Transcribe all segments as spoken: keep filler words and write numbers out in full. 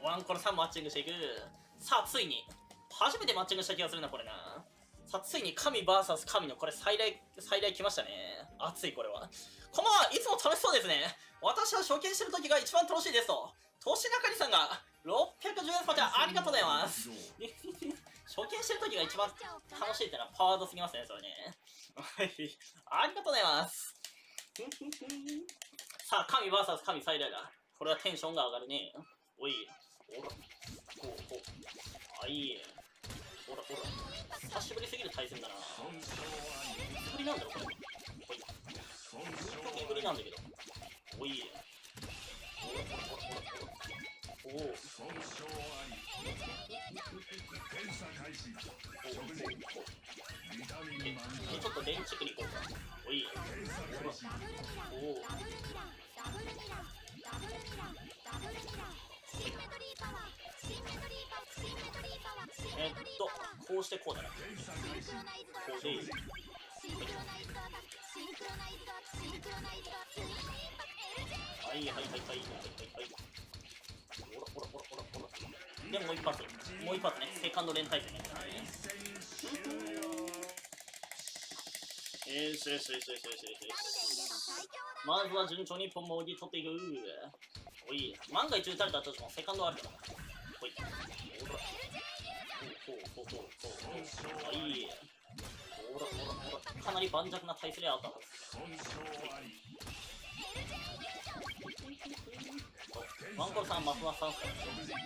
ワンコロさんマッチングしていく。さあ、ついに。初めてマッチングした気がするな、これな。さあ、ついに神 ブイエス 神のこれ最大、最大来ましたね。熱い、これは。こんばんは、いつも楽しそうですね。私は初見してる時が一番楽しいですと。投資中里さんがろっぴゃくじゅうえんスパチャありがとうございます。初見してる時が一番楽しいってのはパワードすぎますね、それね。はい。ありがとうございます。さあ、神 ブイエス 神最大だ。これはテンションが上がるね。おい。ほら。ほうほう。あ、いい。ほらほら。久しぶりすぎる対戦だな。いつぶりなんだろ、これ。ほい。本当にぶりなんだけど。おい。ほらほらほらほらほら。おお。ちょっと電池区に行こうか。おい。おお。えっと、こうしてこうだな。こうで。はいはいはいはいはいはいはい。ほらほらほらほらほら。で、もう一発。もう一発ね。セカンド連対戦ね。よしよしよしよしよしよし。まずは順調に一本もぎ取っていく。おい。万が一打たれたとしてもセカンドあるからな。ほい。ほら。ほうほうほうほうほう。はい。ほらほらほら。かなり盤石な体勢であったはず。ワンコロさん、マフマフさんっすからね。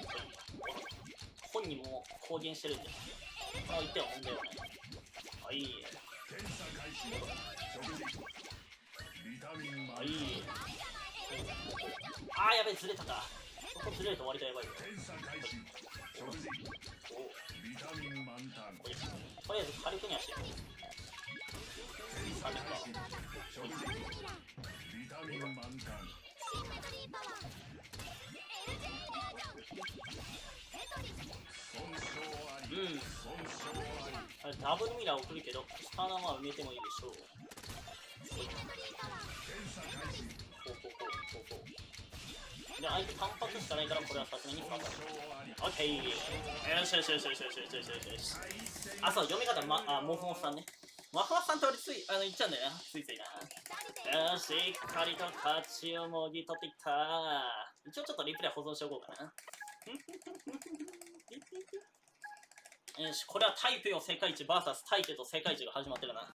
本人も公言してるんで、この一点は問題はない。はい。はい。あー、やべえ、ずれたか。そこずれると割とやばいよ。おお。とりあえず軽くにはしてる。軽くか。うん。あれダブルミラー送るけど、スターナーは埋めてもいいでしょう。ほうほうほうほうほう。で、相手単発しかないから、これはさすがにさんだ。オッケー。よしよしよしよしよしよしよしよしよし。あ、そう、読み方、ま、あ、モフモフさんね。モフモフさんって俺つい、あの、言っちゃうんだよな。ついついな。よし、しっかりと勝ちをもぎ取っていった。一応ちょっとリプレイ保存しておこうかな。よし、これはタイペよ世界一 ブイエス タイペと世界一が始まってるな。